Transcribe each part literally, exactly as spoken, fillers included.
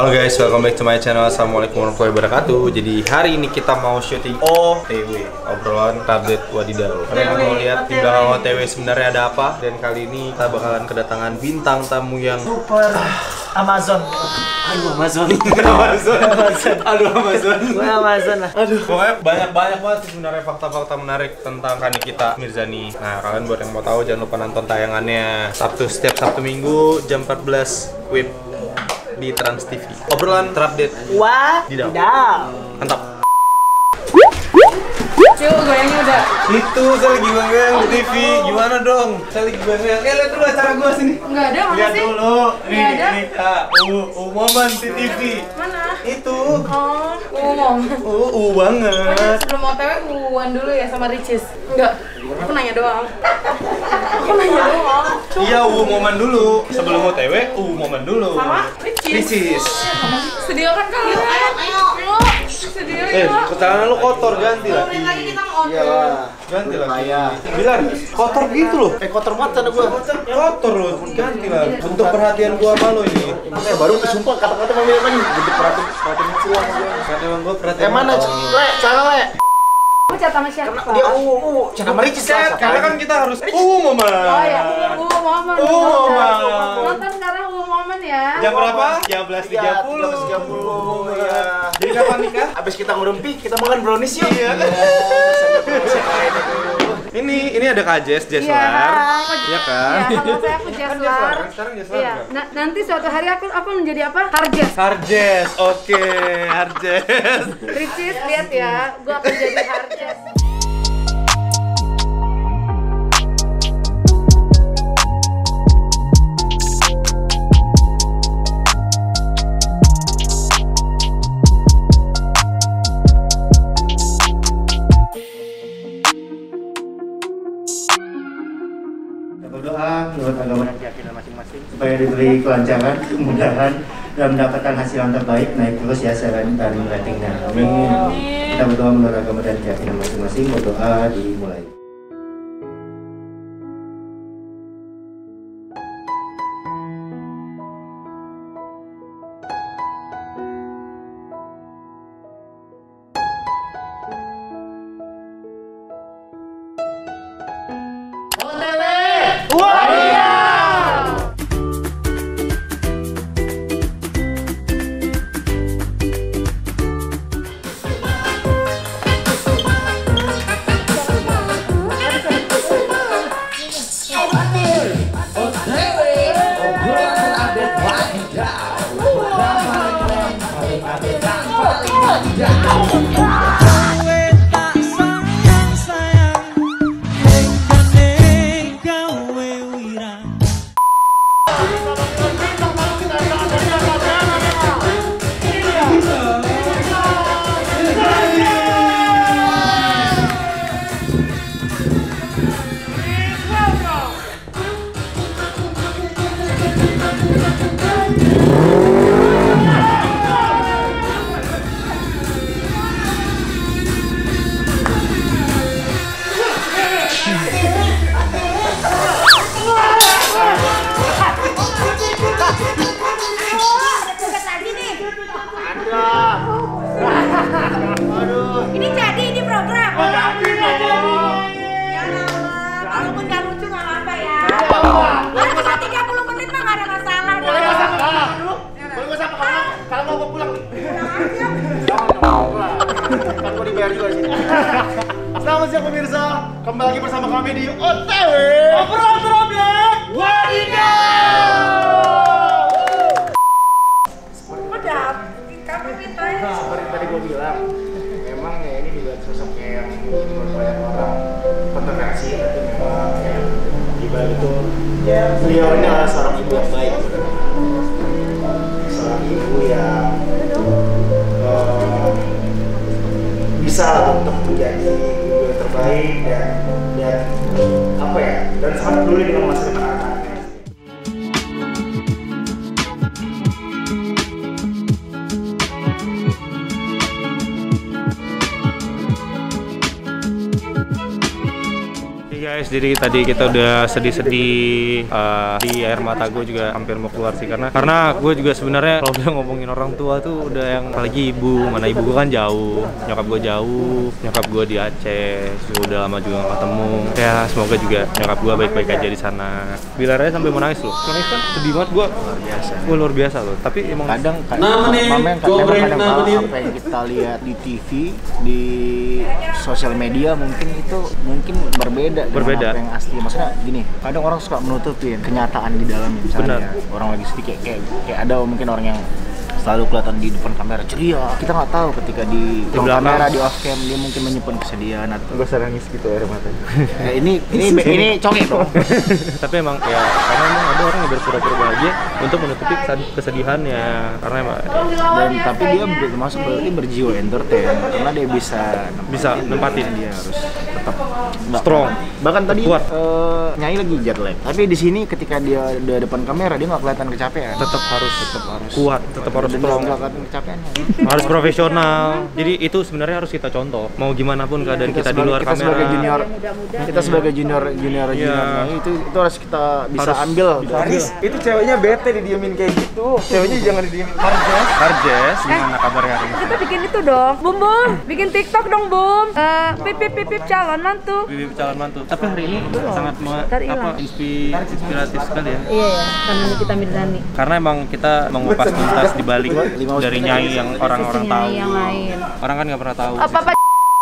Halo guys, welcome back to my channel. Assalamualaikum warahmatullahi wabarakatuh. Jadi hari ini kita mau syuting O T W, obrolan update wadidaw. Kalian mau lihat di belakang O T W sebenarnya ada apa? Dan kali ini kita bakalan kedatangan bintang tamu yang super Amazon. Aduh Amazon. Amazon. Amazon. Aduh Amazon. Gue Amazon lah. Aduh, pokoknya banyak-banyak banget sih sebenarnya fakta-fakta menarik tentang Kanikita Mirzani. Nah, kalian buat yang mau tahu jangan lupa nonton tayangannya Sabtu setiap Sabtu Minggu jam empat belas with di Trans T V. Obrolan terupdate. Wah, Didau. Mantap. Cuk, goyangnya udah. Itu saya lagi goyang di T V. Gimana dong? Saya lagi goyang. Eh, lihat dulu acara gua sini. Enggak ada, mana Lihat sih? dulu. Nih, Nggak ada. ini Kak. Uh, uh, momen di T V. Mana? Itu. Oh, umum. Uh, uh banget. Sebelum O T W, uwan dulu ya sama Ricis. Enggak, aku nanya doang. Aku nanya doang. Iya, uh momen dulu. Sebelum O T W, uh momen dulu. Sama Ricis. Ricis. Sedia kan kalian? Ayo, sedia Eh, ya. celana lu kotor, ganti lah. Menit lagi kita mau Iya O T W. lah. Ganti lah. Bilang, kotor gitu loh. Eh kotor banget sana gua. Kotor loh, ganti lah. Bentuk perhatian gua sama lo ini. Eh baru sumpah kata-kata mau apa nih? Bentuk perhatian perhatian kecil sama gua. Karena emang gua perhatian. Eh mana? Le, cara le. Kamu chat sama siapa? Dia uh uh, cara mericis Set, karena kan kita harus uh momen. Oh ya, uh, momen. Uh, momen. Nonton sekarang uh, momen ya. Jam berapa? Jam sebelas tiga puluh. Jam tiga puluh. Ya. Jadi kapan nikah? Abis kita ngerumpi, kita makan brownies yuk. Iya. Ini ini ada Kak Jess, Jess Iya, Lar. aku- Iya kan? Iya, kalau saya aku Kan Jeslar. Jeslar, kan? Sekarang Jeslar Iya, kan? na- nanti suatu hari aku aku menjadi apa? Harjes. Harjes, oke, Harjes. Ricis, lihat ya, gua akan jadi Harjes. Berdoa menurut agama dan keyakinan masing-masing supaya diberi kelancaran, kemudahan dan mendapatkan hasil yang terbaik, naik terus ya siaran dan ratingnya. Amin. Kita berdoa menurut agama dan keyakinan masing-masing. Berdoa dimulai. Ini jadi di program. Ya Allah, kalaupun nggak lucu nggak apa-apa ya. Kalau bisa tiga puluh menit mah nggak ada masalah. Boleh gak sama kamu dulu? Boleh gak sama kamu? Kalau mau gua pulang. Kan gua dibayar juga sih. Selamat siang pemirsa, kembali lagi bersama kami di O T W. Obrolan terupdate wadidaw. Udah, kamu minta ya. Seperti tadi gua bilang, memang ya ini juga sosok yang menurut banyak orang kontroversi, tapi memang ya di balik itu ya beliau ini adalah seorang ibu yang baik, seorang ibu yang eh, bisa untuk menjadi ibu yang terbaik dan dan apa ya dan sangat peduli dengan masa depan anak-anaknya. guys, jadi tadi kita udah sedih-sedih, uh, di air mata gue juga hampir mau keluar sih karena karena gue juga sebenarnya kalau udah ngomongin orang tua tuh udah yang apalagi ibu, mana ibu gue kan jauh, nyokap gue jauh, nyokap gue di Aceh, udah lama juga gak ketemu. Ya semoga juga nyokap gue baik-baik aja di sana. Bilarnya sampai mau nangis loh, nangis kan sedih banget gue, luar biasa, gue luar biasa loh. Tapi emang kadang Nah, menit, kadang gobrek, kadang nah, menit. apa yang kita lihat di T V, di sosial media mungkin itu mungkin berbeda Berbeda. dengan apa yang asli. Maksudnya gini, kadang orang suka menutupin kenyataan di dalam misalnya Benar. orang lagi sedih kayak, kayak kayak ada mungkin orang yang selalu kelihatan di depan kamera ceria. Kita nggak tahu ketika di, Di depan belakang. kamera di off cam dia mungkin menyimpan kesedihan atau Gue nangis gitu air matanya. eh, ini ini ini congek dong. tapi emang ya karena emang ada orang yang berpura-pura bahagia untuk menutupi kesed- kesedihannya karena emang Dan tapi dia termasuk berarti berjiwa entertain karena dia bisa Bisa nempatin. dia harus tetap nggak- Strong. Bahkan tadi Kuat. eh, Nyai lagi jet lag. Tapi di sini ketika dia udah depan kamera dia nggak kelihatan kecapean. tetap harus tetap harus kuat, tetap harus Dan strong, nggak kelihatan kecapeannya. harus profesional. Jadi itu sebenarnya harus kita contoh. Mau gimana pun keadaan kita, di sebagai- luar kita kamera. sebagai junior, kita sebagai junior junior Iya. junior Nyai, itu itu harus kita bisa Harus ambil. Haris, Itu ceweknya bete didiemin kayak gitu. Ceweknya jangan didiemin. Harjes, Harjes, gimana kabarnya hari ini? Kita bikin itu dong, Bum Bum, bikin TikTok dong Bum. Eh, pip pip pip pip calon mantu. Bibip calon mantu. Tapi hari ini sangat me- Ntar apa hilang. inspi- inspiratif sekali ya. Iya ya, karena kita Mirzani. Karena emang kita mengupas tuntas di balik dari Nyai yang orang-orang Sisi tahu. Nyai yang lain. Orang kan nggak pernah tahu. Apa apa?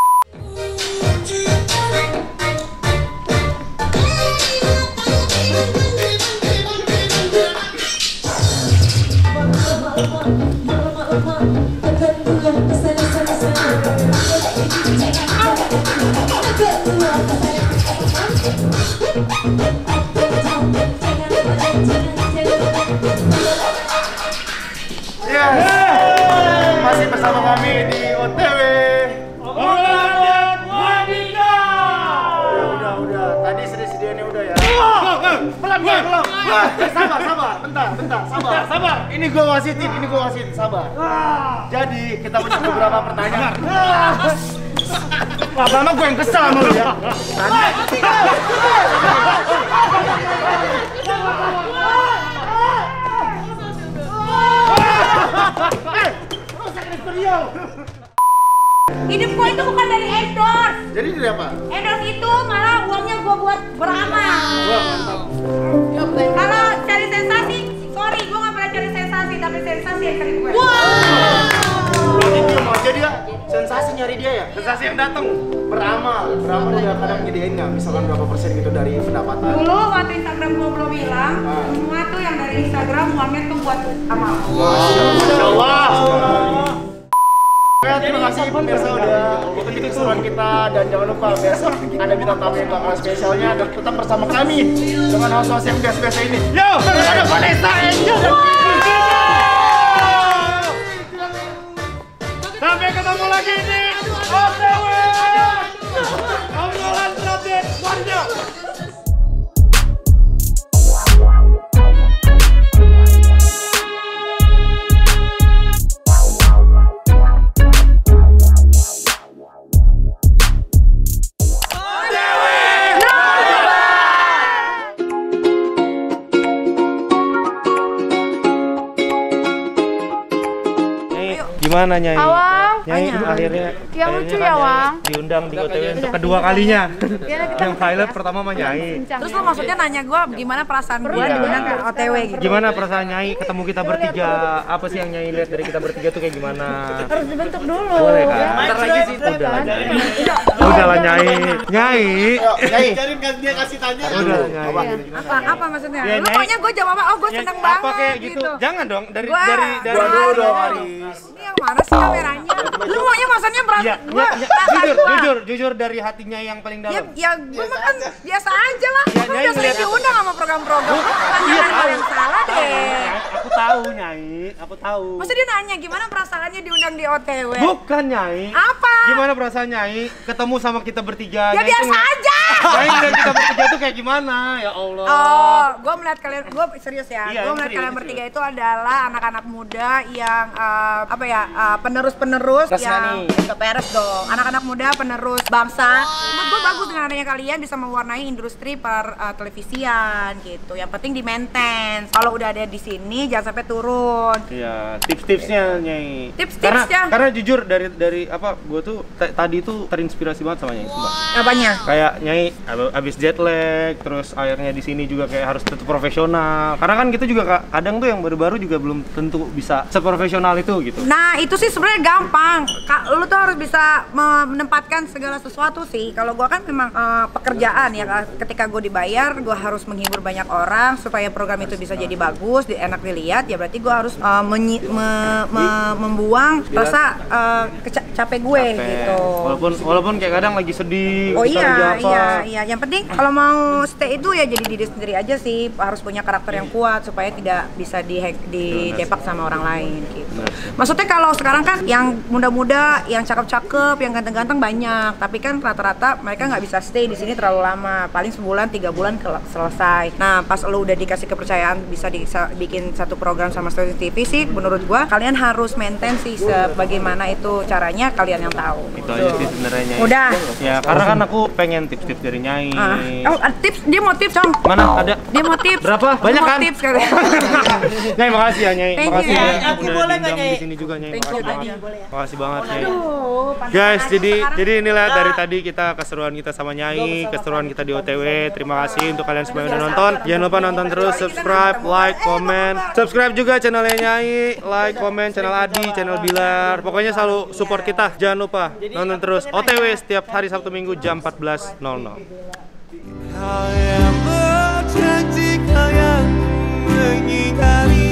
Masih bersama kami di O T W. Udah, udah. Tadi sedih-sedihnya udah ya. Belum, belum, belum. Sabar, sabar. Bentar, bentar. Sabar, sabar. Ini gua wasitin, ini gua wasitin. Sabar. Jadi kita punya beberapa pertanyaan. Lama-lama gue yang kesel sama lu ya. Hidup gua itu bukan dari endorse. Jadi dari apa? Endorse itu malah uangnya gua buat beramal. Wah, mantap. Kalau cari sensasi, sorry gua nggak pernah cari sensasi, tapi sensasi yang cari gue. Berarti dia mau aja dia sensasi nyari dia ya? Sensasi yang datang. Beramal, beramal udah kadang nyediain nggak? Misalkan berapa persen gitu dari pendapatan? Dulu waktu Instagram gua belum hilang, Ah. semua tuh yang dari Instagram uangnya tuh buat amal. Masya Allah. Oke, terima kasih pemirsa udah ikuti keseruan kita dan jangan lupa besok ada bintang tamu yang gak kalah spesialnya dan tetap bersama kami dengan host-host yang biasa-biasa ini. Yo, ada Vanessa Angel. Sampai ketemu lagi di O T W. Obrolan Raden Warjo. Gimana Nyai? Awang, Nyai Anya. akhirnya Yang lucu akhirnya ya, kan Wang. Nyai diundang di O T W untuk kedua kalinya. Iya, kita Yang highlight pertama mah Nyai. Terus lo maksudnya nanya gue gimana perasaan gue Iya. diundang ke O T W gitu? Gimana perasaan Nyai ketemu kita bertiga? Apa sih yang Nyai lihat dari kita bertiga tuh kayak gimana? harus dibentuk dulu. Boleh kan? Bentar lagi sih. Udah lah Nyai. Udah lah Nyai. Nyai. Nyai. dia kasih tanya. Udah lah Nyai. Apa apa maksudnya? Ya, Lu Nyai. pokoknya gue jawab apa? Oh gue Ya, seneng apa banget kayak gitu. gitu. Jangan dong dari Gua- dari dari gua- Dua dong, gua- Aris. Ini yang mana sih kameranya? Lu maunya maksudnya Ya, berarti gue ya, ya, jujur, jujur, jujur dari hatinya yang paling Ya, dalam. ya gue makan biasa aja lah. Ya, Gue Nyai udah sering ngeliat apa? diundang sama program-program. Iya, Tantangan tahu. yang salah deh. Aku tahu Nyai, aku tahu. Maksudnya dia nanya gimana perasaannya diundang di O T W? Bukan Nyai. Apa? Gimana perasaan Nyai ketemu sama kita bertiga? Ya Nyai biasa tuh nggak- aja. Nyai dan kita bertiga tuh kayak gimana? Ya Allah. Oh, gue melihat kalian, gue serius ya. Iya, gue melihat serius, kalian serius. bertiga itu adalah anak-anak muda yang uh, apa ya, uh, penerus-penerus yang nggak beres dong. Anak-anak muda penerus bangsa. Menurut gue bagus dengan adanya kalian bisa mewarnai industri per uh, televisian gitu. Yang penting di maintain. Kalau udah ada di sini jangan sampai turun. Iya, tips-tipsnya Nyai. Tips-tipsnya. Karena karena jujur dari dari apa gue tuh t- tadi tuh terinspirasi banget sama Nyai, sumpah. Apanya? Kayak Nyai ab- abis jet lag, terus akhirnya di sini juga kayak harus tetap profesional. Karena kan kita juga ka- kadang tuh yang baru-baru juga belum tentu bisa seprofesional itu gitu. Nah itu sih sebenarnya gampang. Ka- lu tuh harus bisa menempatkan segala sesuatu sih. Kalau gua kan memang uh, pekerjaan ya. Ketika gue dibayar, gua harus menghibur banyak orang supaya program itu bisa jadi bagus, di, enak dilihat. Ya berarti gua harus uh, menyi- me- me- membuang rasa uh, keca- capek gue Capek. gitu. Walaupun walaupun kayak kadang lagi sedih, Oh bisa lagi iya, apa. iya, iya. Yang penting kalau mau stay itu ya jadi diri sendiri aja sih. Harus punya karakter yang kuat supaya tidak bisa di didepak sama orang lain gitu. Maksudnya kalau sekarang kan yang muda-muda, yang cakep-cakep, yang ganteng-ganteng banyak. Tapi kan rata-rata mereka nggak bisa stay di sini terlalu lama. Paling sebulan, tiga bulan ke- selesai. Nah pas lo udah dikasih kepercayaan bisa di, bikin satu program sama Stasiun T V sih, menurut gua kalian harus maintain sih sebagaimana itu caranya kalian yang tahu. Itu aja sih sebenarnya Nyai. Udah. Ya karena kan aku pengen tips-tips dari Nyai. Ah. Oh, ada tips, dia mau tips dong. Mana ada? Dia mau tips. Berapa? Dia Banyak mau kan? tips katanya. Nyai makasih ya Nyai. Thank Makasih you, ya. Nyai. Aku Udah boleh nggak, diundang Nyai? di sini juga Nyai. Thank you, Makasih Adi. banget. Makasih banget Nyai. Aduh, panas Guys, banget jadi sekarang. jadi inilah dari tadi kita keseruan kita sama Nyai, keseruan kita di O T W. Terima kasih untuk kalian semua yang udah nonton. Jangan lupa nonton terus, subscribe, like, comment. Subscribe juga channelnya Nyai, like, comment channel Adi, channel Bilar. Pokoknya selalu support kita. Jangan lupa nonton terus O T W setiap hari Sabtu Minggu jam empat belas nol nol. Kau yang berjanji, kau yang mengingkari